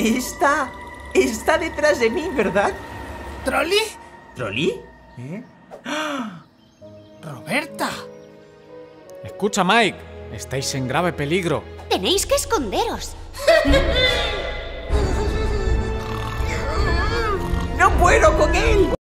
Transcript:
Está detrás de mí, ¿verdad? ¿Trolli? ¿Trolli? ¿Eh? ¡Roberta! Escucha, Mike. Estáis en grave peligro. Tenéis que esconderos. ¡No puedo con él!